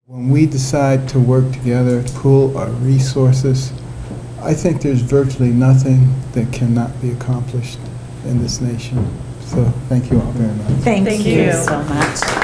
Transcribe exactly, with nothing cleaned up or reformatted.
When we decide to work together, pool our resources, I think there's virtually nothing that cannot be accomplished in this nation. So thank you all very much. Thank, Thank you you so much.